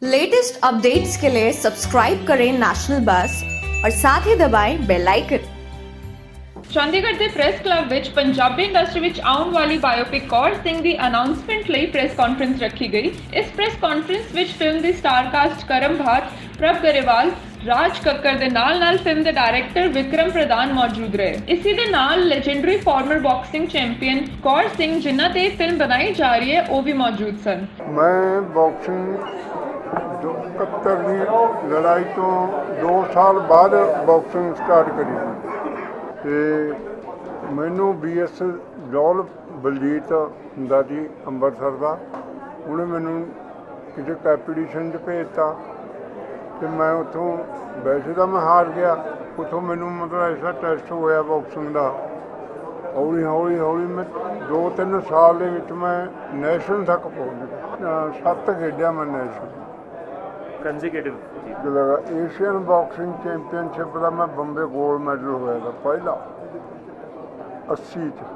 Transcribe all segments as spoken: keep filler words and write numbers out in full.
Latest updates के लिए subscribe करें नेशनल बस और साथ ही दबाएं बेल आइकन। ਚੰਡੀਗੜ੍ਹ ਦੇ ਪ੍ਰੈਸ ਕਲੱਬ ਵਿੱਚ ਪੰਜਾਬੀ ਇੰਡਸਟਰੀ ਵਿੱਚ ਆਉਣ ਵਾਲੀ ਬਾਇਓਪਿਕ ਕੌਰ ਸਿੰਘ ਦੀ ਅਨਾਉਂਸਮੈਂਟ ਲਈ ਪ੍ਰੈਸ ਕਾਨਫਰੰਸ ਰੱਖੀ ਗਈ। ਇਸ ਪ੍ਰੈਸ ਕਾਨਫਰੰਸ ਵਿੱਚ ਫਿਲਮ ਦੀ ਸਟਾਰ ਕਾਸਟ ਕਰਮ ਭਾਟ, ਪ੍ਰਭ ਗਰੇਵਾਲ, ਰਾਜ ਕੱਕਰ ਦੇ ਨਾਲ-ਨਾਲ ਫਿਲਮ ਦੇ ਡਾਇਰੈਕਟਰ ਵਿਕਰਮ ਪ੍ਰਧਾਨ ਮੌਜੂਦ ਰਹੇ। ਇसी ਦੇ ਨਾਲ legendary former boxing champion Kaur Singh ਜਿਨ੍ਹਾਂ ਤੇ ਫਿਲਮ ਬਣਾਈ ਜਾ ਰਹੀ ਹੈ ਉਹ ਵੀ ਮੌਜੂਦ ਸਨ। ਮੈਂ ਬਾਕਸਿੰਗ ਇਕਹੱਤਰ ਦੀ ਲੜਾਈ ਤੋਂ ਦੋ ਸਾਲ ਬਾਅਦ ਬਾਕਸਿੰਗ ਸਟਾਰਟ ਕਰੀ ਤੇ ਮੈਨੂੰ ਬੀ ਐਸ ਜੌਲ ਬਲਜੀਤ ਹੁੰਦਾ ਜੀ ਅੰਮ੍ਰਿਤਸਰ ਦਾ, ਉਹਨੇ ਮੈਨੂੰ ਕਿਸੇ ਕੰਪੀਟੀਸ਼ਨ 'ਚ ਭੇਜਤਾ ਅਤੇ ਮੈਂ ਉੱਥੋਂ ਵੈਸੇ ਤਾਂ ਮੈਂ ਹਾਰ ਗਿਆ, ਉੱਥੋਂ ਮੈਨੂੰ ਮਤਲਬ ਐਸਾ ਟੈਸਟ ਹੋਇਆ ਬਾਕਸਿੰਗ ਦਾ। ਹੌਲੀ ਹੌਲੀ ਹੌਲੀ ਮੈਂ ਦੋ ਤਿੰਨ ਸਾਲ ਦੇ ਵਿੱਚ ਮੈਂ ਨੈਸ਼ਨਲ ਤੱਕ ਪਹੁੰਚ ਗਿਆ। ਸੱਤ ਖੇਡਿਆ ਮੈਂ national consecutive Asian boxing championship ਦਾ ਮੈਂ ਬੰਬੇ ਗੋਲਡ ਮੈਡਲ ਹੋਇਆ ਦਾ ਪਹਿਲਾ ਅੱਸੀ 'ਚ।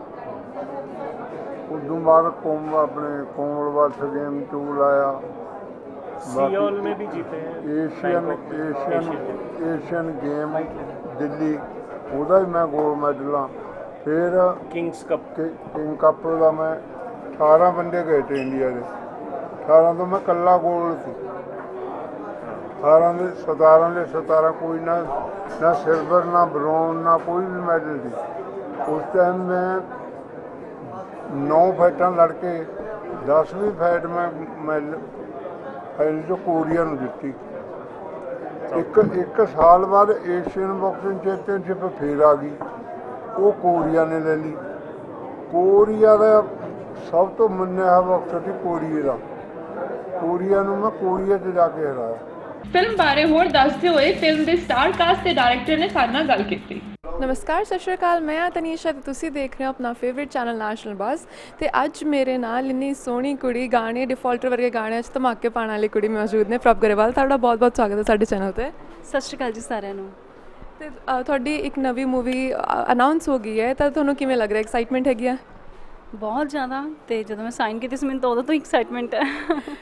ਉਦੋਂ ਬਾਅਦ ਕੋਮ ਆਪਣੇ ਕੋਮਨਵੈਲਥ ਗੇਮ ਟੂ ਲਾਇਆ, सियोल में भी जीते हैं, Asian Asian Asian game Delhi ਉਹਦਾ ਵੀ ਮੈਂ ਗੋਲਡ ਮੈਡਲ ਆ। ਫਿਰ किंग्स कप ਕਿੰਗ ਕੱਪ ਦਾ ਮੈਂ ਅਠਾਰਾਂ ਬੰਦੇ ਗਏ ਤੇ ਇੰਡੀਆ ਦੇ, ਅਠਾਰਾਂ ਤੋਂ ਮੈਂ ਇਕੱਲਾ ਗੋਲਡ ਸੀ। ਅਠਾਰਾਂ ਦੇ ਸਤਾਰਾਂ ਦੇ ਸਤਾਰਾਂ ਕੋਈ ਨਾ ਨਾ ਸਿਲਵਰ ਨਾ ਬਰੋਨ ਨਾ ਕੋਈ ਵੀ ਮੈਡਲ ਸੀ। ਉਸ ਟਾਈਮ ਮੈਂ ਨੌ ਫਾਈਟਾਂ ਲੜ ਕੇ ਦਸਵੀਂ ਫਾਈਟ ਮੈਂ ਮੈਡਲ ਫਾਈਨਲ 'ਚ ਕੋਰੀਆ ਨੂੰ ਦਿੱਤੀ। ਇੱਕ ਇੱਕ ਸਾਲ ਬਾਅਦ ਏਸ਼ੀਅਨ ਬਾਕਸਿੰਗ ਚੈਂਪੀਅਨਸ਼ਿਪ ਫਿਰ ਆ ਗਈ, ਉਹ ਕੋਰੀਆ ਨੇ ਲੈ ਲਈ। ਕੋਰੀਆ ਦਾ ਸਭ ਤੋਂ ਮੰਨਿਆ ਬਾਕਸਰ ਸੀ ਕੋਰੀਆ ਦਾ, ਕੋਰੀਆ ਨੂੰ ਮੈਂ ਕੋਰੀਆ 'ਚ ਜਾ ਕੇ ਹਰਾਇਆ। ਫਿਲਮ ਬਾਰੇ ਹੋਰ ਦੱਸਦੇ ਹੋਏ ਫਿਲਮ ਦੇ ਸਟਾਰ ਕਾਸਟ ਦੇ ਡਾਇਰੈਕਟਰ ਨੇ ਸਾਡੇ ਨਾਲ ਗੱਲ ਕੀਤੀ। नमस्कार, सत श्री अकाल। मैं हाँ तनीशा ते तुसी देख रहे हो अपना फेवरेट चैनल नैशनल बस। तो अज मेरे नाल इन्नी सोहनी कुड़ी गाने डिफॉल्टर वर्गे गाने धमाके पाने वाली कुड़ी मौजूद ने, प्रभ गरेवाल। तुहाडा बहुत बहुत स्वागत है साडे चैनल ते। सत श्री अकाल जी सारिਆਂ ਨੂੰ। ਤੇ ਤੁਹਾਡੀ ਇੱਕ ਨਵੀਂ मूवी अनाउंस हो गई है, ਤਾਂ ਤੁਹਾਨੂੰ ਕਿਵੇਂ ਲੱਗ ਰਿਹਾ? ਐਕਸਾਈਟਮੈਂਟ ਹੈਗੀ ਆ? ਬਹੁਤ ਜ਼ਿਆਦਾ। ਤੇ ਜਦੋਂ ਮੈਂ ਸਾਈਨ ਕੀਤੀ ਸੀ ਮੈਨੂੰ ਤਾਂ ਉਦੋਂ ਤੋਂ ਐਕਸਾਈਟਮੈਂਟ ਹੈ।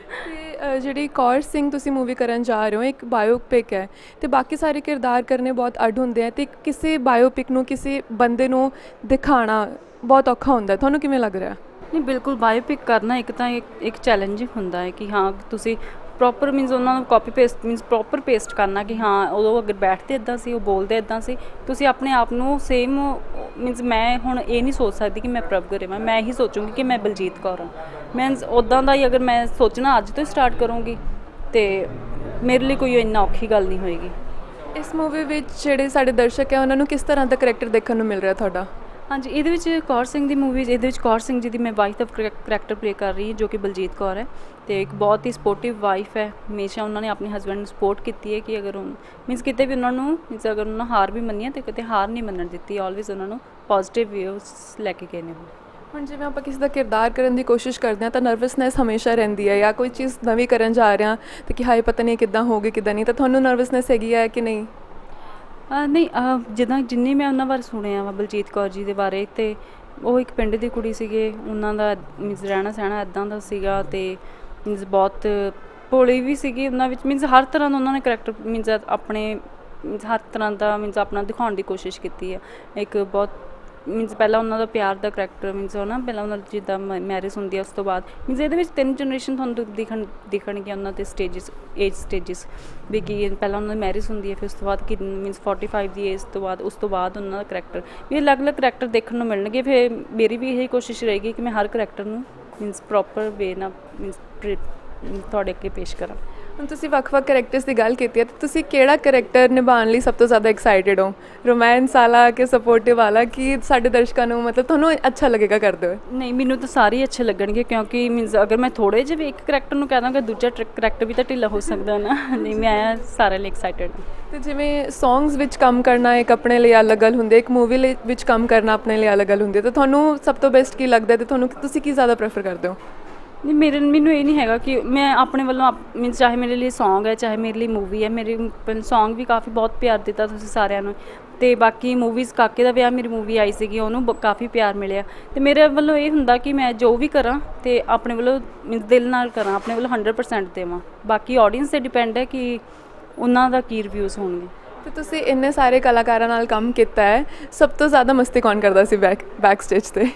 ਤੇ ਜਿਹੜੀ ਕੌਰ ਸਿੰਘ ਤੁਸੀਂ ਮੂਵੀ ਕਰਨ ਜਾ ਰਹੇ ਹੋ, ਇੱਕ ਬਾਇਓਪਿਕ ਹੈ ਤੇ ਬਾਕੀ ਸਾਰੇ ਕਿਰਦਾਰ ਕਰਨੇ ਬਹੁਤ ਅੱਡ ਹੁੰਦੇ ਆ, ਤੇ ਕਿਸੇ ਬਾਇਓਪਿਕ ਨੂੰ ਕਿਸੇ ਬੰਦੇ ਨੂੰ ਦਿਖਾਉਣਾ ਬਹੁਤ ਔਖਾ ਹੁੰਦਾ। ਤੁਹਾਨੂੰ ਕਿਵੇਂ ਲੱਗ ਰਿਹਾ? ਨਹੀਂ, ਬਿਲਕੁਲ ਬਾਇਓਪਿਕ ਕਰਨਾ ਇੱਕ ਤਾਂ ਇੱਕ ਇੱਕ ਚੈਲੰਜ ਹੁੰਦਾ ਹੈ ਕਿ ਹਾਂ ਤੁਸੀਂ ਪ੍ਰੋਪਰ ਮੀਨਸ ਉਹਨਾਂ ਨੂੰ copy paste means proper paste ਕਰਨਾ ਕਿ ਹਾਂ ਉਦੋਂ ਅਗਰ ਬੈਠਦੇ ਇੱਦਾਂ ਸੀ, ਉਹ ਬੋਲਦੇ ਇੱਦਾਂ ਸੀ, ਤੁਸੀਂ ਆਪਣੇ ਆਪ ਨੂੰ ਸੇਮ ਮੀਨਸ ਮੈਂ ਹੁਣ ਇਹ ਨਹੀਂ ਸੋਚ ਸਕਦੀ ਕਿ ਮੈਂ ਪ੍ਰਭ ਗਰੇਵਾਲ, ਮੈਂ ਇਹੀ ਸੋਚੂੰਗੀ ਕਿ ਮੈਂ ਬਲਜੀਤ ਕੌਰ ਹਾਂ। ਮੀਨਸ ਉੱਦਾਂ ਦਾ ਹੀ ਅਗਰ ਮੈਂ ਸੋਚਣਾ ਅੱਜ ਤੋਂ ਸਟਾਰਟ ਕਰੂੰਗੀ ਅਤੇ ਮੇਰੇ ਲਈ ਕੋਈ ਇੰਨਾ ਔਖੀ ਗੱਲ ਨਹੀਂ ਹੋਏਗੀ। ਇਸ ਮੂਵੀ ਵਿੱਚ ਜਿਹੜੇ ਸਾਡੇ ਦਰਸ਼ਕ ਹੈ ਉਹਨਾਂ ਨੂੰ ਕਿਸ ਤਰ੍ਹਾਂ ਦਾ ਕਰੈਕਟਰ ਦੇਖਣ ਨੂੰ ਮਿਲ ਰਿਹਾ ਤੁਹਾਡਾ? ਹਾਂਜੀ, ਇਹਦੇ ਵਿੱਚ ਕੌਰ ਸਿੰਘ ਦੀ ਮੂਵੀ, ਇਹਦੇ ਵਿੱਚ ਕੌਰ ਸਿੰਘ ਜੀ ਦੀ ਮੈਂ ਵਾਈਫ ਦਾ ਕਰੈਕਟਰ ਪਲੇ ਕਰ ਰਹੀ ਜੋ ਕਿ ਬਲਜੀਤ ਕੌਰ ਹੈ, ਅਤੇ ਇੱਕ ਬਹੁਤ ਹੀ ਸਪੋਰਟਿਵ ਵਾਈਫ ਹੈ। ਹਮੇਸ਼ਾ ਉਹਨਾਂ ਨੇ ਆਪਣੇ ਹਸਬੈਂਡ ਨੂੰ ਸਪੋਰਟ ਕੀਤੀ ਹੈ ਕਿ ਅਗਰ ਉਹ ਮੀਨਸ ਕਿਤੇ ਵੀ ਉਹਨਾਂ ਨੂੰ ਮੀਨਸ ਅਗਰ ਉਹਨਾਂ ਹਾਰ ਵੀ ਮੰਨੀ ਹੈ ਤਾਂ ਕਿਤੇ ਹਾਰ ਨਹੀਂ ਮੰਨਣ ਦਿੱਤੀ, ਆਲਵੇਜ਼ ਉਹਨਾਂ ਨੂੰ ਪੋਜ਼ੀਟਿਵ ਵਿਊਜ਼ ਲੈ ਕੇ ਗਏ ਨੇ। ਹੁਣ ਜਿਵੇਂ ਆਪਾਂ ਕਿਸੇ ਦਾ ਕਿਰਦਾਰ ਕਰਨ ਦੀ ਕੋਸ਼ਿਸ਼ ਕਰਦੇ ਹਾਂ ਤਾਂ ਨਰਵਸਨੈਸ ਹਮੇਸ਼ਾ ਰਹਿੰਦੀ ਹੈ, ਜਾਂ ਕੋਈ ਚੀਜ਼ ਨਵੀਂ ਕਰਨ ਜਾ ਰਹੇ ਹਾਂ ਅਤੇ ਕਿ ਹਾਏ ਪਤਾ ਨਹੀਂ ਕਿੱਦਾਂ ਹੋਊਗੀ ਕਿੱਦਾਂ ਨਹੀਂ, ਤਾਂ ਤੁਹਾਨੂੰ ਨਰਵਸਨੈਸ ਹੈਗੀ ਹੈ ਕਿ ਨਹੀਂ? ਨਹੀਂ, ਜਿੱਦਾਂ ਜਿੰਨੀ ਮੈਂ ਉਹਨਾਂ ਬਾਰੇ ਸੁਣਿਆ ਵਾ ਬਲਜੀਤ ਕੌਰ ਜੀ ਦੇ ਬਾਰੇ, ਅਤੇ ਉਹ ਇੱਕ ਪਿੰਡ ਦੀ ਕੁੜੀ ਸੀਗੇ, ਉਹਨਾਂ ਦਾ ਮੀਨਸ ਰਹਿਣਾ ਸਹਿਣਾ ਇੱਦਾਂ ਦਾ ਸੀਗਾ, ਅਤੇ ਮੀਨਸ ਬਹੁਤ ਭੋਲੀ ਵੀ ਸੀਗੀ ਉਹਨਾਂ ਵਿੱਚ। ਮੀਨਸ ਹਰ ਤਰ੍ਹਾਂ ਦਾ ਉਹਨਾਂ ਨੇ ਕਰੈਕਟਰ ਮੀਨਸ ਆਪਣੇ ਮੀਨਸ ਹਰ ਤਰ੍ਹਾਂ ਦਾ ਮੀਨਸ ਆਪਣਾ ਦਿਖਾਉਣ ਦੀ ਕੋਸ਼ਿਸ਼ ਕੀਤੀ ਹੈ। ਇੱਕ ਬਹੁਤ ਮੀਨਸ ਪਹਿਲਾਂ ਉਹਨਾਂ ਦਾ ਪਿਆਰ ਦਾ ਕਰੈਕਟਰ ਮੀਨਸ ਉਹ ਨਾ ਪਹਿਲਾਂ ਉਹਨਾਂ ਦੀ ਜਿੱਦਾਂ ਮੈਰਿਜ ਹੁੰਦੀ ਹੈ ਉਸ ਤੋਂ ਬਾਅਦ ਮੀਨਸ ਇਹਦੇ ਵਿੱਚ ਤਿੰਨ ਜਨਰੇਸ਼ਨ ਤੁਹਾਨੂੰ ਦਿਖਣ ਦਿਖਣਗੀਆਂ ਉਹਨਾਂ ਦੇ ਸਟੇਜਿਸ, ਏਜ ਸਟੇਜਿਸ ਵੀ ਕੀ ਪਹਿਲਾਂ ਉਹਨਾਂ ਦੀ ਮੈਰਿਜ ਹੁੰਦੀ ਹੈ, ਫਿਰ ਉਸ ਤੋਂ ਬਾਅਦ ਕਿ ਮੀਨਸ ਫੋਰਟੀ ਫਾਈਵ ਦੀ ਏਜ ਤੋਂ ਬਾਅਦ ਉਸ ਤੋਂ ਬਾਅਦ ਉਹਨਾਂ ਦਾ ਕਰੈਕਟਰ ਵੀ ਅਲੱਗ-ਅਲੱਗ ਕਰੈਕਟਰ ਦੇਖਣ ਨੂੰ ਮਿਲਣਗੇ। ਫਿਰ ਮੇਰੀ ਵੀ ਇਹੀ ਕੋਸ਼ਿਸ਼ ਰਹੇਗੀ ਕਿ ਮੈਂ ਹਰ ਕਰੈਕਟਰ ਨੂੰ ਮੀਨਸ ਪ੍ਰੋਪਰ ਵੇ ਨਾਲ ਮੀਨਸ ਤੁਹਾਡੇ ਅੱਗੇ ਪੇਸ਼ ਕਰਾਂ। ਹੁਣ ਤੁਸੀਂ ਵੱਖ-ਵੱਖ ਕਰੈਕਟਰਸ ਦੀ ਗੱਲ ਕੀਤੀ ਹੈ, ਤਾਂ ਤੁਸੀਂ ਕਿਹੜਾ ਕਰੈਕਟਰ ਨਿਭਾਉਣ ਲਈ ਸਭ ਤੋਂ ਜ਼ਿਆਦਾ ਐਕਸਾਈਟਿਡ ਹੋ? ਰੋਮਾਂਸ ਵਾਲਾ ਕਿ ਸਪੋਰਟਿਵ ਵਾਲਾ, ਕਿ ਸਾਡੇ ਦਰਸ਼ਕਾਂ ਨੂੰ ਮਤਲਬ ਤੁਹਾਨੂੰ ਅੱਛਾ ਲੱਗੇਗਾ ਕਰਦੇ ਹੋਏ? ਨਹੀਂ, ਮੈਨੂੰ ਤਾਂ ਸਾਰੇ ਅੱਛੇ ਲੱਗਣਗੇ, ਕਿਉਂਕਿ ਮੀਨਸ ਅਗਰ ਮੈਂ ਥੋੜ੍ਹੇ ਜਿਹੇ ਵੀ ਇੱਕ ਕਰੈਕਟਰ ਨੂੰ ਕਹਿ ਦਾਂਗਾ ਦੂਜਾ ਕਰੈਕਟਰ ਵੀ ਤਾਂ ਢਿੱਲਾ ਹੋ ਸਕਦਾ ਨਾ। ਨਹੀਂ, ਮੈਂ ਸਾਰਿਆਂ ਲਈ ਐਕਸਾਈਟਿਡ ਹਾਂ। ਅਤੇ ਜਿਵੇਂ ਸੌਂਗਸ ਵਿੱਚ ਕੰਮ ਕਰਨਾ ਇੱਕ ਆਪਣੇ ਲਈ ਅਲੱਗ ਗੱਲ ਹੁੰਦੀ ਹੈ, ਇੱਕ ਮੂਵੀ ਲਈ ਵਿੱਚ ਕੰਮ ਕਰਨਾ ਆਪਣੇ ਲਈ ਅਲੱਗ ਗੱਲ ਹੁੰਦੀ ਹੈ, ਤਾਂ ਤੁਹਾਨੂੰ ਸਭ ਤੋਂ ਬੈਸਟ ਕੀ ਲੱਗਦਾ ਅਤੇ ਤੁਹਾਨੂੰ ਤੁਸੀਂ ਕੀ ਜ਼ਿਆਦਾ ਪ੍ਰੈਫਰ ਕਰਦੇ ਹੋ? ਨਹੀਂ, ਮੇਰੇ ਮੈਨੂੰ ਇਹ ਨਹੀਂ ਹੈਗਾ ਕਿ ਮੈਂ ਆਪਣੇ ਵੱਲੋਂ ਮੀਨਸ ਚਾਹੇ ਮੇਰੇ ਲਈ ਸੌਂਗ ਹੈ ਚਾਹੇ ਮੇਰੇ ਲਈ ਮੂਵੀ ਹੈ, ਮੇਰੇ ਸੌਂਗ ਵੀ ਕਾਫੀ ਬਹੁਤ ਪਿਆਰ ਦਿੱਤਾ ਤੁਸੀਂ ਸਾਰਿਆਂ ਨੂੰ, ਤੇ ਬਾਕੀ ਮੂਵੀਜ਼ ਕਾਕੇ ਦਾ ਵਿਆਹ ਮੇਰੀ ਮੂਵੀ ਆਈ ਸੀਗੀ ਉਹਨੂੰ ਬ- ਕਾਫੀ ਪਿਆਰ ਮਿਲਿਆ ਤੇ ਮੇਰੇ ਵੱਲੋਂ ਇਹ ਹੁੰਦਾ ਕਿ ਮੈਂ ਜੋ ਵੀ ਕਰਾਂ ਤੇ ਆਪਣੇ ਵੱਲੋਂ means ਦਿਲ ਨਾਲ ਕਰਾਂ, ਆਪਣੇ ਵੱਲੋਂ ਹੰਡਰਡ ਪਰਸੈਂਟ ਦੇਵਾਂ। ਬਾਕੀ ਆਡੀਅנס ਤੇ ਡਿਪੈਂਡ ਹੈ ਕਿ ਉਹਨਾਂ ਦਾ ਕੀ ਰਿਵਿਊਜ਼ ਹੋਣਗੇ। ਤੇ ਤੁਸੀਂ ਇੰਨੇ ਸਾਰੇ ਕਲਾਕਾਰਾਂ ਨਾਲ ਕੰਮ ਕੀਤਾ ਹੈ, ਸਭ ਤੋਂ ਜ਼ਿਆਦਾ ਮਸਤੀ ਕੌਣ ਕਰਦਾ ਸੀ ਬੈਕ ਬੈਕ ਸਟੇਜ 'ਤੇ?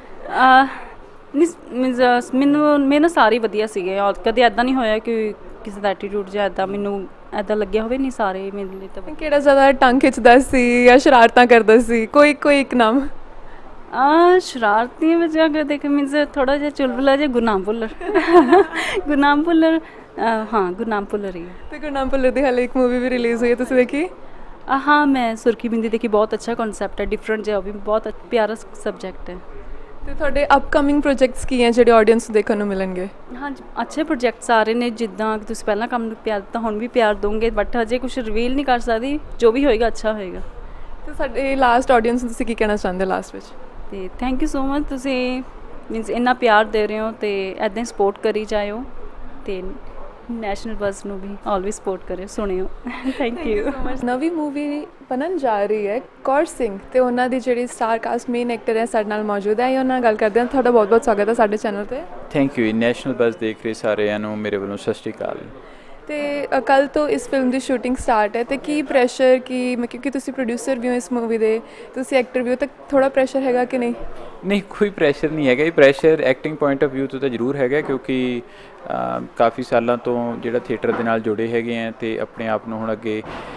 ਮੀਨਸ ਮੈਨੂੰ ਮੇਰੇ ਨਾਲ ਸਾਰੇ ਵਧੀਆ ਸੀਗੇ ਔਰ ਕਦੇ ਇੱਦਾਂ ਨਹੀਂ ਹੋਇਆ ਕਿ ਕਿਸੇ ਦਾ ਐਟੀਟਿਊਡ ਜਾਂ ਇੱਦਾਂ ਮੈਨੂੰ ਇੱਦਾਂ ਲੱਗਿਆ ਹੋਵੇ, ਨਹੀਂ ਸਾਰੇ ਮੇਰੇ ਲਈ ਤਾਂ ਕਿਹੜਾ ਜ਼ਿਆਦਾ ਟੰਗ ਖਿੱਚਦਾ ਸੀ ਜਾਂ ਸ਼ਰਾਰਤਾਂ ਕਰਦਾ ਸੀ? ਕੋਈ ਕੋਈ ਇੱਕ ਨਾਮ। ਆ ਸ਼ਰਾਰਤੀ ਵਿੱਚ ਅਗਰ ਦੇਖ ਮੀਨਸ ਥੋੜਾ ਜਿਹਾ ਚੁਲਬੁਲਾ ਜਿਹਾ ਗੁਰਨਾਮ ਭੁੱਲਰ ਗੁਰਨਾਮ ਭੁੱਲਰ ਅਹ ਹਾਂ ਗੁਰਨਾਮ ਭੁੱਲਰ ਹੀ ਹੈ। ਤੇ ਗੁਰਨਾਮ ਭੁੱਲਰ ਦੀ ਹਾਲੇ ਇੱਕ ਮੂਵੀ ਵੀ ਰਿਲੀਜ਼ ਹੋਈ ਹੈ, ਤੁਸੀਂ ਦੇਖੀ? ਅਹ ਹਾਂ ਮੈਂ ਸੁਰਖੀ ਬਿੰਦੀ ਦੇਖੀ, ਬਹੁਤ ਅੱਛਾ ਕਨਸੈਪਟ ਹੈ, ਡਿਫਰੈਂਟ ਜਿਹਾ, ਉਹ ਵੀ ਬਹੁਤ ਅੱਛ- ਪਿਆਰਾ ਸਬਜੈਕਟ ਹੈ। ਤੇ ਤੁਹਾਡੇ ਅਪਕਮਿੰਗ ਪ੍ਰੋਜੈਕਟਸ ਕੀ ਹੈ ਜਿਹੜੇ ਆਡੀਅנס ਨੂੰ ਦੇਖਣ ਨੂੰ ਮਿਲਣਗੇ? ਹਾਂਜੀ ਅੱਛੇ ਪ੍ਰੋਜੈਕਟਸ ਆ ਰਹੇ ਨੇ, ਜਿੱਦਾਂ ਕਿ ਤੁਸੀਂ ਪਹਿਲਾਂ ਕੰਮ ਨੂੰ ਪਿਆਰ ਦਿੱਤਾ ਹੁਣ ਵੀ ਪਿਆਰ ਦੋਗੇ, ਬਟ ਹਜੇ ਕੁਝ ਰਿਵੀਲ ਨਹੀਂ ਕਰ ਸਕਦੀ, ਜੋ ਵੀ ਹੋਏਗਾ ਅੱਛਾ ਹੋਏਗਾ। ਤੇ ਸਾਡੇ ਲਾਸਟ ਆਡੀਅנס ਨੂੰ ਤੁਸੀਂ ਕੀ ਕਹਿਣਾ ਚਾਹੁੰਦੇ ਲਾਸਟ ਵਿੱਚ? ਤੇ ਥੈਂਕ ਯੂ ਸੋ ਮਚ, ਤੁਸੀਂ ਮੀਨਸ ਇੰਨਾ ਪਿਆਰ ਦੇ ਰਹੇ ਹੋ ਤੇ ਇੱਦਾਂ ਹੀ ਸਪੋਰਟ ਕਰੀ ਜਾਇਓ ਤੇ ਨੈਸ਼ਨਲ ਬਸ ਨੂੰ ਵੀ ਆਲਵੇਜ਼ ਸਪੋਰਟ ਕਰਿਓ, ਸੁਣਿਓ। Thank you. ਨਵੀਂ ਮੂਵੀ ਬਣਨ ਜਾ ਰਹੀ ਹੈ ਕੌਰ ਸਿੰਘ ਤੇ ਉਹਨਾਂ ਦੀ ਜਿਹੜੀ ਸਟਾਰ ਕਾਸਟ ਮੇਨ ਐਕਟਰ ਹੈ ਸਾਡੇ ਨਾਲ ਮੌਜੂਦ ਹੈ, ਉਹਨਾਂ ਨਾਲ ਗੱਲ ਕਰਦੇ ਹਾਂ। ਤੁਹਾਡਾ ਬਹੁਤ ਬਹੁਤ ਸਵਾਗਤ ਹੈ ਸਾਡੇ ਚੈਨਲ 'ਤੇ। Thank you. ਨੈਸ਼ਨਲ ਬਸ ਦੇਖ ਰਹੇ ਸਾਰਿਆਂ ਨੂੰ ਮੇਰੇ ਵੱਲੋਂ ਸਤਿ ਸ਼੍ਰੀ ਅਕਾਲ। ਤੇ ਕੱਲ੍ਹ ਤੋਂ ਇਸ ਫਿਲਮ ਦੀ ਸ਼ੂਟਿੰਗ ਸਟਾਰਟ ਹੈ ਤੇ ਕੀ ਪ੍ਰੈਸ਼ਰ ਕੀ ਮ- ਕਿਉਂਕਿ ਤੁਸੀਂ ਪ੍ਰੋਡਿਊਸਰ ਵੀ ਹੋ ਇਸ ਮੂਵੀ ਦੇ, ਤੁਸੀਂ ਐਕਟਰ ਵੀ ਹੋ, ਤਾਂ ਥੋੜ੍ਹਾ ਪ੍ਰੈਸ਼ਰ ਹੈਗਾ ਕਿ ਨਹੀਂ? ਨਹੀਂ ਕੋਈ ਪ੍ਰੈਸ਼ਰ ਨਹੀਂ ਹੈਗਾ, ਇਹ pressure acting point of view ਤੋਂ ਤਾਂ ਜ਼ਰੂਰ ਹੈਗਾ ਕਿਉਂਕਿ ਕਾਫੀ ਸਾਲਾਂ ਤੋਂ ਜਿਹੜਾ ਥੀਏਟਰ ਦੇ ਨਾਲ ਜੁੜੇ ਹੈਗੇ ਆ ਅਤੇ ਆਪਣੇ ਆਪ ਨੂੰ ਹੁਣ ਅੱਗੇ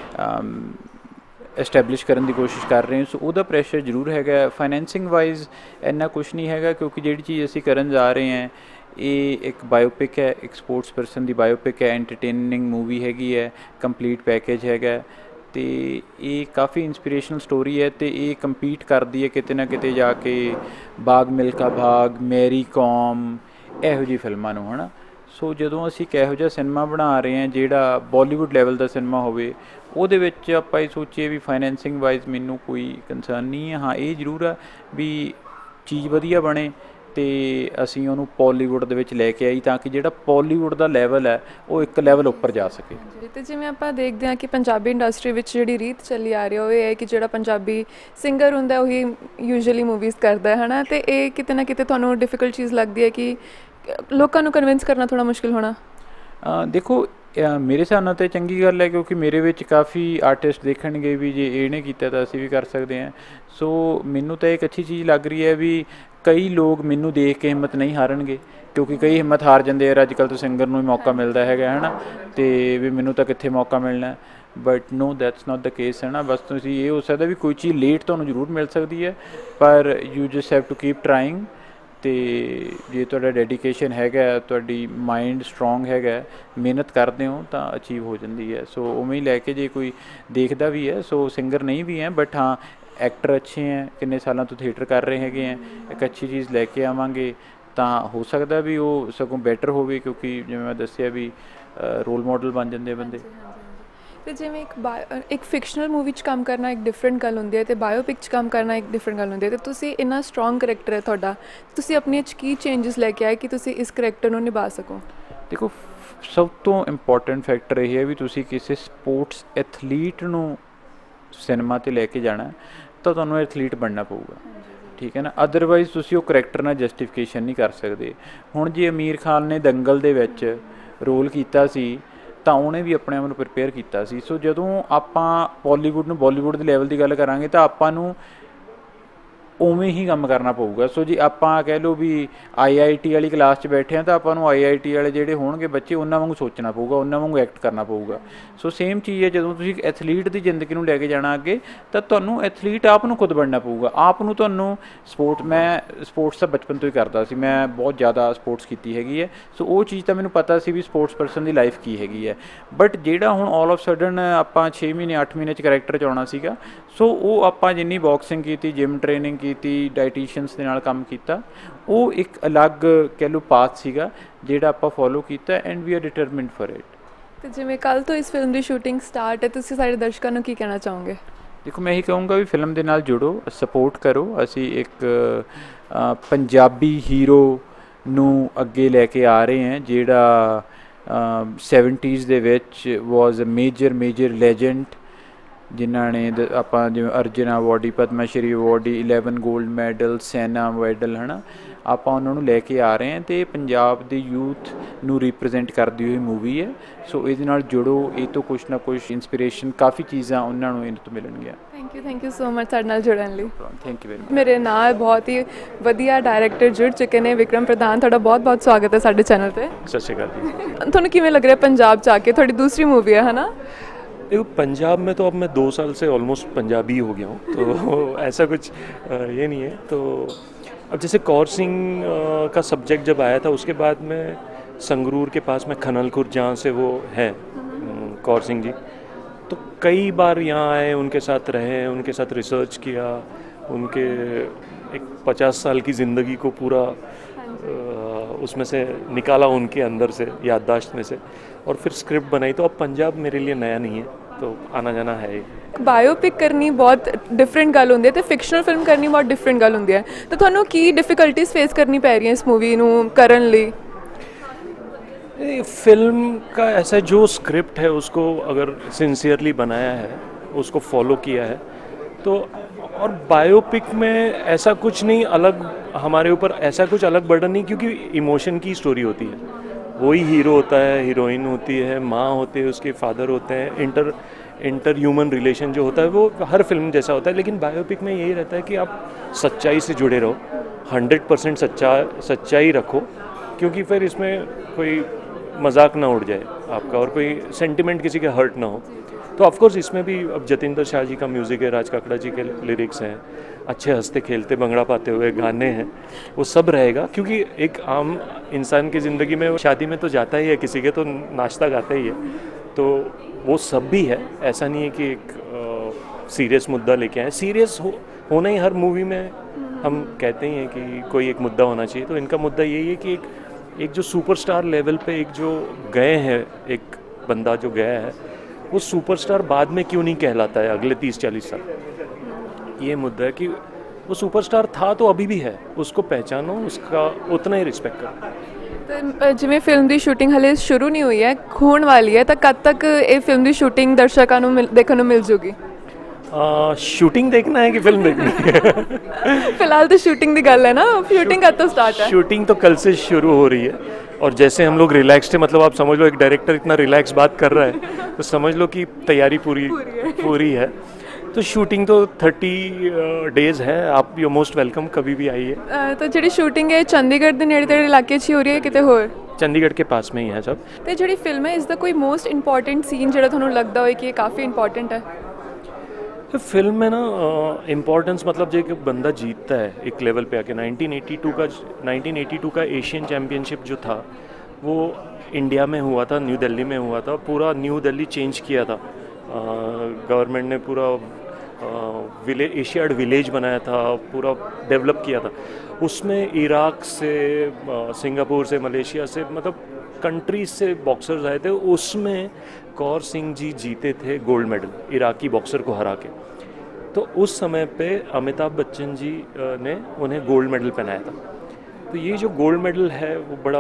ਐਸਟੈਬਲਿਸ਼ ਕਰਨ ਦੀ ਕੋਸ਼ਿਸ਼ ਕਰ ਰਹੇ ਹਾਂ, ਸੋ ਉਹਦਾ ਪ੍ਰੈਸ਼ਰ ਜ਼ਰੂਰ ਹੈਗਾ। ਫਾਈਨੈਂਸਿੰਗ ਵਾਈਜ਼ ਇੰਨਾ ਕੁਛ ਨਹੀਂ ਹੈਗਾ ਕਿਉਂਕਿ ਜਿਹੜੀ ਚੀਜ਼ ਅਸੀਂ ਕਰਨ ਜਾ ਰਹੇ ਹਾਂ ਇਹ ਇੱਕ ਬਾਇਓਪਿਕ ਹੈ, ਇੱਕ ਸਪੋਰਟਸ ਪਰਸਨ ਦੀ ਬਾਇਓਪਿਕ ਹੈ, ਐਂਟਰਟੇਨਿੰਗ ਮੂਵੀ ਹੈਗੀ ਹੈ, ਕੰਪਲੀਟ ਪੈਕੇਜ ਹੈਗਾ ਅਤੇ ਇਹ ਕਾਫੀ ਇੰਸਪੀਰੇਸ਼ਨਲ ਸਟੋਰੀ ਹੈ ਅਤੇ ਇਹ ਕੰਪੀਟ ਕਰਦੀ ਹੈ ਕਿਤੇ ਨਾ ਕਿਤੇ ਜਾ ਕੇ ਬਾਗ ਮਿਲਖਾ ਭਾਗ, ਮੈਰੀ ਕੌਮ, ਇਹੋ ਜਿਹੀ ਫਿਲਮਾਂ ਨੂੰ, ਹੈ ਨਾ। ਸੋ ਜਦੋਂ ਅਸੀਂ ਇੱਕ ਇਹੋ ਜਿਹਾ ਸਿਨੇਮਾ ਬਣਾ ਰਹੇ ਹਾਂ ਜਿਹੜਾ ਬਾਲੀਵੁੱਡ ਲੈਵਲ ਦਾ ਸਿਨੇਮਾ ਹੋਵੇ, ਉਹਦੇ ਵਿੱਚ ਆਪਾਂ ਇਹ ਸੋਚੀਏ ਵੀ ਫਾਈਨੈਂਸਿੰਗ ਵਾਈਜ਼ ਮੈਨੂੰ ਕੋਈ ਕੰਸਰਨ ਨਹੀਂ ਹੈ। ਹਾਂ ਇਹ ਜ਼ਰੂਰ ਆ ਵੀ ਚੀਜ਼ ਵਧੀਆ ਬਣੇ ਅਤੇ ਅਸੀਂ ਉਹਨੂੰ ਪੋਲੀਵੁੱਡ ਦੇ ਵਿੱਚ ਲੈ ਕੇ ਆਈ ਤਾਂ ਕਿ ਜਿਹੜਾ ਪੋਲੀਵੁੱਡ ਦਾ ਲੈਵਲ ਹੈ ਉਹ ਇੱਕ ਲੈਵਲ ਉੱਪਰ ਜਾ ਸਕੇ। ਅਤੇ ਜਿਵੇਂ ਆਪਾਂ ਦੇਖਦੇ ਹਾਂ ਕਿ ਪੰਜਾਬੀ ਇੰਡਸਟਰੀ ਵਿੱਚ ਜਿਹੜੀ ਰੀਤ ਚੱਲੀ ਆ ਰਹੀ ਉਹ ਇਹ ਹੈ ਕਿ ਜਿਹੜਾ ਪੰਜਾਬੀ ਸਿੰਗਰ ਹੁੰਦਾ ਉਹੀ ਯੂਜੂਅਲੀ ਮੂਵੀਜ਼ ਕਰਦਾ ਹੈ ਨਾ, ਅਤੇ ਇਹ ਕਿਤੇ ਨਾ ਕਿਤੇ ਤੁਹਾਨੂੰ ਡਿਫੀਕਲਟ ਚੀਜ਼ ਲੱਗਦੀ ਹੈ ਕਿ ਲੋਕਾਂ ਨੂੰ ਕਨਵਿੰਸ ਕਰਨਾ ਥੋੜ੍ਹਾ ਮੁਸ਼ਕਿਲ ਹੋਣਾ? ਦੇਖੋ ਮੇਰੇ ਹਿਸਾਬ ਨਾਲ ਤਾਂ ਚੰਗੀ ਗੱਲ ਹੈ ਕਿਉਂਕਿ ਮੇਰੇ ਵਿੱਚ ਕਾਫੀ ਆਰਟਿਸਟ ਦੇਖਣਗੇ ਵੀ ਜੇ ਇਹਨੇ ਕੀਤਾ ਤਾਂ ਅਸੀਂ ਵੀ ਕਰ ਸਕਦੇ ਹਾਂ। ਸੋ ਮੈਨੂੰ ਤਾਂ ਇੱਕ ਅੱਛੀ ਚੀਜ਼ ਲੱਗ ਰਹੀ ਹੈ ਵੀ ਕਈ ਲੋਕ ਮੈਨੂੰ ਦੇਖ ਕੇ ਹਿੰਮਤ ਨਹੀਂ ਹਾਰਨਗੇ ਕਿਉਂਕਿ ਕਈ ਹਿੰਮਤ ਹਾਰ ਜਾਂਦੇ ਯਾਰ ਅੱਜ ਕੱਲ੍ਹ ਤਾਂ ਸਿੰਗਰ ਨੂੰ ਹੀ ਮੌਕਾ ਮਿਲਦਾ ਹੈਗਾ ਹੈ ਨਾ, ਅਤੇ ਵੀ ਮੈਨੂੰ ਤਾਂ ਕਿੱਥੇ ਮੌਕਾ ਮਿਲਣਾ, but no that's not the case ਹੈ ਨਾ। ਬਸ ਤੁਸੀਂ ਇਹ ਹੋ ਸਕਦਾ ਵੀ ਕੋਈ ਚੀਜ਼ ਲੇਟ ਤੁਹਾਨੂੰ ਜ਼ਰੂਰ ਮਿਲ ਸਕਦੀ ਹੈ ਪਰ you just have to keep trying, ਅਤੇ ਜੇ ਤੁਹਾਡਾ ਡੈਡੀਕੇਸ਼ਨ ਹੈਗਾ, ਤੁਹਾਡੀ ਮਾਈਂਡ ਸਟਰੋਂਗ ਹੈਗਾ, ਮਿਹਨਤ ਕਰਦੇ ਹੋ ਤਾਂ ਅਚੀਵ ਹੋ ਜਾਂਦੀ ਹੈ। ਸੋ ਉਵੇਂ ਹੀ ਲੈ ਕੇ ਜੇ ਕੋਈ ਦੇਖਦਾ ਵੀ ਹੈ, ਸੋ ਸਿੰਗਰ ਨਹੀਂ ਵੀ ਹੈ ਬਟ ਹਾਂ ਐਕਟਰ ਅੱਛੇ ਹੈ, ਕਿੰਨੇ ਸਾਲਾਂ ਤੋਂ ਥੀਏਟਰ ਕਰ ਰਹੇ ਹੈਗੇ ਹੈ, ਇੱਕ ਅੱਛੀ ਚੀਜ਼ ਲੈ ਕੇ ਆਵਾਂਗੇ ਤਾਂ ਹੋ ਸਕਦਾ ਵੀ ਉਹ ਸਗੋਂ ਬੈਟਰ ਹੋਵੇ ਕਿਉਂਕਿ ਜਿਵੇਂ ਮੈਂ ਦੱਸਿਆ ਵੀ ਰੋਲ ਮਾਡਲ ਬਣ ਜਾਂਦੇ ਬੰਦੇ। ਅਤੇ ਜਿਵੇਂ ਇੱਕ ਬਾਇਓ ਇੱਕ ਫਿਕਸ਼ਨਲ ਮੂਵੀ 'ਚ ਕੰਮ ਕਰਨਾ ਇੱਕ ਡਿਫਰੈਂਟ ਗੱਲ ਹੁੰਦੀ ਹੈ ਅਤੇ ਬਾਇਓਪਿਕ 'ਚ ਕੰਮ ਕਰਨਾ ਇੱਕ ਡਿਫਰੈਂਟ ਗੱਲ ਹੁੰਦੀ ਹੈ, ਅਤੇ ਤੁਸੀਂ ਇੰਨਾ ਸਟਰੋਂਗ ਕਰੈਕਟਰ ਹੈ ਤੁਹਾਡਾ, ਤੁਸੀਂ ਆਪਣੇ 'ਚ ਕੀ ਚੇਂਜਸ ਲੈ ਕੇ ਆਏ ਕਿ ਤੁਸੀਂ ਇਸ ਕਰੈਕਟਰ ਨੂੰ ਨਿਭਾ ਸਕੋ? ਦੇਖੋ ਸਭ ਤੋਂ ਇੰਪੋਰਟੈਂਟ ਫੈਕਟਰ ਇਹ ਹੈ ਵੀ ਤੁਸੀਂ ਕਿਸੇ ਸਪੋਰਟਸ ਐਥਲੀਟ ਨੂੰ ਸਿਨੇਮਾ 'ਤੇ ਲੈ ਕੇ ਜਾਣਾ ਤਾਂ ਤੁਹਾਨੂੰ ਐਥਲੀਟ ਬਣਨਾ ਪਊਗਾ, ਠੀਕ ਹੈ ਨਾ। ਅਦਰਵਾਈਜ਼ ਤੁਸੀਂ ਉਹ ਕਰੈਕਟਰ ਨਾਲ ਜਸਟੀਫਿਕੇਸ਼ਨ ਨਹੀਂ ਕਰ ਸਕਦੇ। ਹੁਣ ਜੇ ਅਮੀਰ ਖਾਨ ਨੇ ਦੰਗਲ ਦੇ ਵਿੱਚ ਰੋਲ ਕੀਤਾ ਸੀ ਤਾਂ ਉਹਨੇ ਵੀ ਆਪਣੇ ਆਪ ਨੂੰ ਪ੍ਰਿਪੇਅਰ ਕੀਤਾ ਸੀ। ਸੋ ਜਦੋਂ ਆਪਾਂ ਬਾਲੀਵੁੱਡ ਨੂੰ ਬਾਲੀਵੁੱਡ ਦੇ ਲੈਵਲ ਦੀ ਗੱਲ ਕਰਾਂਗੇ ਤਾਂ ਆਪਾਂ ਨੂੰ ਉਵੇਂ ਹੀ ਕੰਮ ਕਰਨਾ ਪਊਗਾ। ਸੋ ਜੇ ਆਪਾਂ ਕਹਿ ਲਓ ਵੀ ਆਈ ਆਈ ਟੀ ਵਾਲੀ ਕਲਾਸ 'ਚ ਬੈਠੇ ਹਾਂ ਤਾਂ ਆਪਾਂ ਨੂੰ ਆਈ ਆਈ ਟੀ ਵਾਲੇ ਜਿਹੜੇ ਹੋਣਗੇ ਬੱਚੇ ਉਹਨਾਂ ਵਾਂਗੂ ਸੋਚਣਾ ਪਊਗਾ, ਉਹਨਾਂ ਵਾਂਗੂ ਐਕਟ ਕਰਨਾ ਪਊਗਾ। ਸੋ ਸੇਮ ਚੀਜ਼ ਹੈ ਜਦੋਂ ਤੁਸੀਂ ਐਥਲੀਟ ਦੀ ਜ਼ਿੰਦਗੀ ਨੂੰ ਲੈ ਕੇ ਜਾਣਾ ਅੱਗੇ ਤਾਂ ਤੁਹਾਨੂੰ ਐਥਲੀਟ ਆਪ ਨੂੰ ਖੁਦ ਬਣਨਾ ਪਊਗਾ, ਆਪ ਨੂੰ ਤੁਹਾਨੂੰ ਸਪੋਰਟ, ਮੈਂ ਸਪੋਰਟਸ ਤਾਂ ਬਚਪਨ ਤੋਂ ਹੀ ਕਰਦਾ ਸੀ, ਮੈਂ ਬਹੁਤ ਜ਼ਿਆਦਾ ਸਪੋਰਟਸ ਕੀਤੀ ਹੈਗੀ ਹੈ। ਸੋ ਉਹ ਚੀਜ਼ ਤਾਂ ਮੈਨੂੰ ਪਤਾ ਸੀ ਵੀ ਸਪੋਰਟਸ ਪਰਸਨ ਦੀ ਲਾਈਫ ਕੀ ਹੈਗੀ ਹੈ। ਬਟ ਜਿਹੜਾ ਹੁਣ ਆਲ ਆਫ ਸਡਨ ਆਪਾਂ ਛੇ ਮਹੀਨੇ ਅੱਠ ਮਹੀਨੇ 'ਚ ਕਰੈਕਟਰ 'ਚ ਆਉਣਾ ਸੀਗਾ, ਸੋ ਉਹ ਆਪਾਂ ਜਿੰਨੀ ਬਾਕਸਿੰਗ ਕੀਤੀ, ਜਿਮ ਟ੍ਰੇਨਿੰਗ ਕੀਤੀ, ਡਾਈਟੀਸ਼ੀਅਨਸ ਦੇ ਨਾਲ ਕੰਮ ਕੀਤਾ, ਉਹ ਇੱਕ ਅਲੱਗ ਕਹਿ ਲਓ ਪਾਥ ਸੀਗਾ ਜਿਹੜਾ ਆਪਾਂ ਫੋਲੋ ਕੀਤਾ and we are determined for it. ਅਤੇ ਜਿਵੇਂ ਕੱਲ੍ਹ ਤੋਂ ਇਸ ਫਿਲਮ ਦੀ ਸ਼ੂਟਿੰਗ ਸਟਾਰਟ ਹੈ, ਤੁਸੀਂ ਸਾਡੇ ਦਰਸ਼ਕਾਂ ਨੂੰ ਕੀ ਕਹਿਣਾ ਚਾਹੋਗੇ? ਦੇਖੋ ਮੈਂ ਇਹੀ ਕਹੂੰਗਾ ਵੀ ਫਿਲਮ ਦੇ ਨਾਲ ਜੁੜੋ, ਸਪੋਰਟ ਕਰੋ। ਅਸੀਂ ਇੱਕ ਪੰਜਾਬੀ ਹੀਰੋ ਨੂੰ ਅੱਗੇ ਲੈ ਕੇ ਆ ਰਹੇ ਹਾਂ ਜਿਹੜਾ ਸੈਵਨਟੀਜ਼ ਦੇ ਵਿੱਚ was a major major legend ਜਿਨ੍ਹਾਂ ਨੇ ਦ- ਆਪਾਂ ਜਿਵੇਂ Arjuna awardee, Padma Shri awardee, eleven 골ਡ ਮੈਡਲ, ਸੈਨਾ ਮੈਡਲ, ਹੈ ਨਾ, ਆਪਾਂ ਉਹਨਾਂ ਨੂੰ ਲੈ ਕੇ ਆ ਰਹੇ ਹਾਂ ਅਤੇ ਪੰਜਾਬ ਦੇ ਯੂਥ ਨੂੰ ਰਿਪਰੈਜ਼ੈਂਟ ਕਰਦੀ ਹੋਈ ਮੂਵੀ ਹੈ। ਸੋ ਇਹਦੇ ਨਾਲ ਜੁੜੋ, ਇਹ ਤੋਂ ਕੁਛ ਨਾ ਕੁਛ ਇੰਸਪੀਰੇਸ਼ਨ, ਕਾਫੀ ਚੀਜ਼ਾਂ ਉਹਨਾਂ ਨੂੰ ਇਹਨਾਂ ਤੋਂ ਮਿਲਣਗੀਆਂ। Thank you thank you so much ਸਾਡੇ ਨਾਲ ਜੁੜਨ ਲਈ। Thank you very much. ਮੇਰੇ ਨਾਲ ਬਹੁਤ ਹੀ ਵਧੀਆ ਡਾਇਰੈਕਟਰ ਜੁੜ ਚੁੱਕੇ ਨੇ, ਵਿਕਰਮ ਪ੍ਰਧਾਨ, ਤੁਹਾਡਾ ਬਹੁਤ ਬਹੁਤ ਸਵਾਗਤ ਹੈ ਸਾਡੇ ਚੈਨਲ ਤੇ। सत श्रीकाल जी। ਤੁਹਾਨੂੰ ਕਿਵੇਂ ਲੱਗ ਰਿਹਾ ਪੰਜਾਬ 'ਚ ਆ ਕੇ? ਤੁਹਾਡੀ ਦੂਸਰੀ ਮੂਵੀ ਹੈ, ਹੈ ਨਾ? देखो पंजाब में तो अब मैं दो साल से ऑलमोस्ट पंजाबी हो गया हूँ, तो ऐसा कुछ अ, ये नहीं है। तो अब जैसे कौर सिंह अ, का सब्जेक्ट जब आया था, उसके बाद में संगरूर के पास में खनलखुर जहाँ से वो है अम, कौर सिंह जी, तो कई बार यहाँ आए, उनके साथ रहे, उनके साथ रिसर्च किया, उनके एक पचास साल की ज़िंदगी को पूरा अ, उसमें से निकाला, उनके अंदर से याददाश्त में से, और फिर स्क्रिप्ट बनाई। तो अब पंजाब मेरे लिए नया नहीं है, तो आना जाना है ही। ਬਾਇਓਪਿਕ ਕਰਨੀ ਬਹੁਤ ਡਿਫਰੈਂਟ ਗੱਲ ਹੁੰਦੀ ਹੈ ਅਤੇ ਫਿਕਸ਼ਨਲ ਫਿਲਮ ਕਰਨੀ ਬਹੁਤ ਡਿਫਰੈਂਟ ਗੱਲ ਹੁੰਦੀ ਹੈ। ਤਾਂ ਤੁਹਾਨੂੰ ਕੀ ਡਿਫਿਕਲਟੀਜ਼ ਫੇਸ ਕਰਨੀ ਪੈ ਰਹੀਆਂ ਇਸ ਮੂਵੀ ਨੂੰ ਕਰਨ ਲਈ? ये फिल्म का ऐसा जो स्क्रिप्ट है उसको अगर सिंसियरली बनाया है, उसको फॉलो किया है, तो और बायोपिक में ऐसा कुछ नहीं अलग, हमारे ऊपर ऐसा कुछ अलग बर्डन नहीं, क्योंकि इमोशन की स्टोरी होती है। वही हीरो होता है, हीरोइन होती है, माँ होती है, उसके फादर होते हैं, इंटर इंटर ह्यूमन रिलेशन जो होता है वो हर फिल्म जैसा होता है। लेकिन बायोपिक में यही रहता है कि आप सच्चाई से जुड़े रहो, हंड्रेड परसेंट सच्चा सच्चाई रखो, क्योंकि फिर इसमें कोई मजाक ना उड़ जाए आपका और कोई सेंटिमेंट किसी के हर्ट ना हो। तो ऑफकोर्स इसमें भी अब जतिंदर शाह जी का म्यूज़िक है, राज काकड़ा जी के लिरिक्स हैं, अच्छे हंसते खेलते भंगड़ा पाते हुए गाने हैं, वो सब रहेगा। क्योंकि एक आम इंसान की ज़िंदगी में शादी में तो जाता ही है, किसी के तो नाचता गाता ही है, तो वो सब भी है। ऐसा नहीं है कि एक सीरियस मुद्दा लेके आए। सीरियस हो, होना ही हर मूवी में हम कहते ही हैं कि कोई एक मुद्दा होना चाहिए। तो इनका मुद्दा यही है कि एक एक जो सुपरस्टार लेवल पे एक जो गए हैं, एक बंदा जो गया है, वो सुपरस्टार बाद में क्यों नहीं कहलाता है अगले तीस चालीस साल। ये मुद्दा है कि वो सुपरस्टार था तो अभी भी है, उसको पहचानो, उसका उतना ही रिस्पेक्ट करो। ਤਾਂ ਜਿਵੇਂ ਫਿਲਮ ਦੀ ਸ਼ੂਟਿੰਗ ਹਲੇ ਸ਼ੁਰੂ ਨਹੀਂ ਹੋਈ ਹੈ, ਹੋਣ ਵਾਲੀ ਹੈ, ਤਾਂ ਕਦ ਤੱਕ ਇਹ ਫਿਲਮ ਦੀ ਸ਼ੂਟਿੰਗ ਦਰਸ਼ਕਾਂ ਨੂੰ ਮਿਲ- ਦੇਖਣ ਨੂੰ ਮਿਲ ਜੂਗੀ? शूटिंग देखना है कि फिल्म देखनी है? ਫਿਲਹਾਲ ਤਾਂ ਸ਼ੂਟਿੰਗ ਦੀ ਗੱਲ ਹੈ ਨਾ, ਸ਼ੂਟਿੰਗ ਕਦ ਤੋਂ ਸਟਾर्ट है? शूटिंग तो कल से शुरू हो रही है, और जैसे हम लोग रिलैक्स्ड है, मतलब आप समझ लो एक डायरेक्टर इतना रिलैक्स बात कर रहा है, तो समझ लो कि तैयारी पूरी पूरी है। तो शूटिंग तो थर्टी डेज़ है, आप यू मोस्ट वेलकम, कभी भी आइए। ਅ, ਤਾਂ ਜਿਹੜੀ ਸ਼ੂਟਿੰਗ ਹੈ ਚੰਡੀਗੜ੍ਹ ਦੇ ਨੇੜੇ ਤੇੜੇ ਇਲਾਕੇ 'ਚ ਹੀ ਹੋ ਰਹੀ ਹੈ ਕਿਤੇ ਹੋਰ? चंडीगढ़ के पास में ही है सब। ਤੇ ਜਿਹੜੀ ਫਿਲਮ ਹੈ ਇਸ ਦਾ ਕੋਈ ਮੋਸਟ ਇੰਪੋਰਟੈਂਟ ਸੀਨ ਜਿਹੜਾ ਤੁਹਾਨੂੰ ਲੱਗਦਾ ਹੋਏ कि ये काफ़ी इंपॉर्टेंट है? तो फिल्म में ना इम्पोर्टेंस मतलब जो एक बंदा जीतता है एक लेवल पे आके, नाइनटीन एटी टू का नाइनटीन एटी टू का एशियन चैम्पियनशिप जो था वो इंडिया में हुआ था, न्यू दिल्ली में हुआ था। पूरा न्यू दिल्ली चेंज किया था गवर्नमेंट ने, पूरा विलेज एशियाड विलेज बनाया था, पूरा डेवलप किया था। उसमें इराक से, सिंगापुर से, मलेशिया से, मतलब कंट्रीज से बॉक्सर्स आए थे। उसमें कौर सिंह जी जीते थे गोल्ड मेडल, इराकी बॉक्सर को हरा के। तो उस समय पे अमिताभ बच्चन जी ने उन्हें गोल्ड मेडल पहनाया था। तो ये जो गोल्ड मेडल है वो बड़ा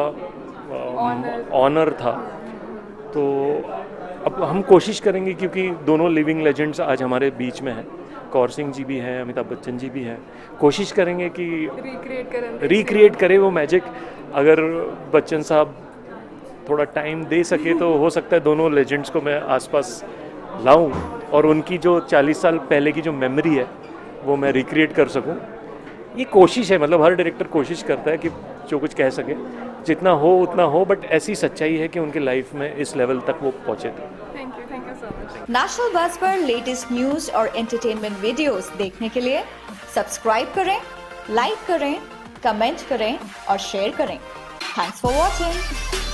ऑनर था। तो अब हम कोशिश करेंगे, क्योंकि दोनों लिविंग लेजेंड्स आज हमारे बीच में हैं, कौर सिंह जी भी हैं, अमिताभ बच्चन जी भी हैं, कोशिश करेंगे कि रिक्रिएट करें रिक्रिएट करें वो मैजिक। अगर बच्चन साहब थोड़ा टाइम दे सके तो हो सकता है दोनों लेजेंड्स को मैं आसपास लाऊं और उनकी जो चालीस साल पहले की जो मेमोरी है वो मैं रिक्रिएट कर सकूं। ये कोशिश है, मतलब हर डायरेक्टर कोशिश करता है कि जो कुछ कह सके, जितना हो उतना हो, बट ऐसी सच्चाई है कि उनके लाइफ में इस लेवल तक वो पहुँचे थे। Thank you thank you so much. National बस पर लेटेस्ट न्यूज और एंटरटेनमेंट वीडियोस देखने के लिए सब्सक्राइब करें, लाइक करें, कमेंट करें और शेयर करें। Thanks for watching.